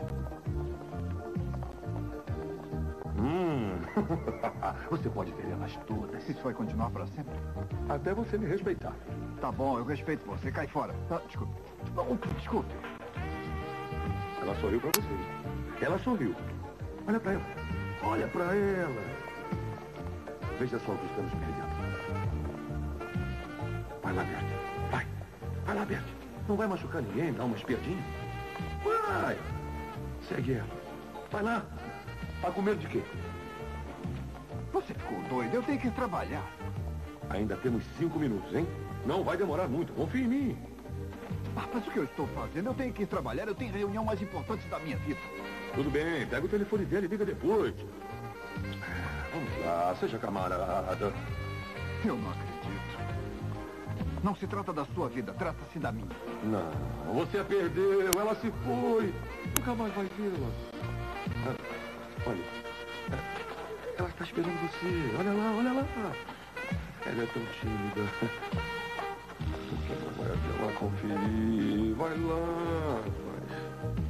Você pode ter elas todas. Isso vai continuar para sempre? Até você me respeitar. Tá bom, eu respeito você. Cai fora. Desculpe. Desculpe. Ela sorriu pra você. Ela sorriu. Olha pra ela. Olha pra ela. Veja só o que estamos perdendo. Vai lá, Bert. Vai. Vai lá, Bert. Não vai machucar ninguém, dá uma espiadinha. Vai. Segue ela. Vai lá. Tá com medo de quê? Você ficou doido? Eu tenho que trabalhar. Ainda temos 5 minutos, hein? Não vai demorar muito. Confia em mim. Mas o que eu estou fazendo? Eu tenho que ir trabalhar. Eu tenho a reunião mais importante da minha vida. Tudo bem. Pega o telefone dele e liga depois. Vamos lá. Seja camarada. Eu não acredito. Não se trata da sua vida. Trata-se da minha. Não. Você a perdeu. Ela se foi. Nunca mais vai vê-la. Olha. Ela está esperando você. Olha lá, olha lá. Ela é tão tímida. Por que não vai até lá conferir? Vai lá, vai.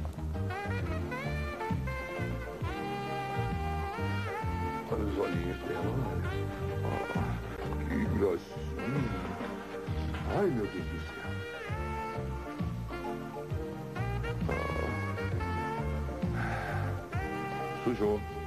Olha os olhinhos dela, olha. Que gracinha. Ai, meu Deus do céu. Sujou.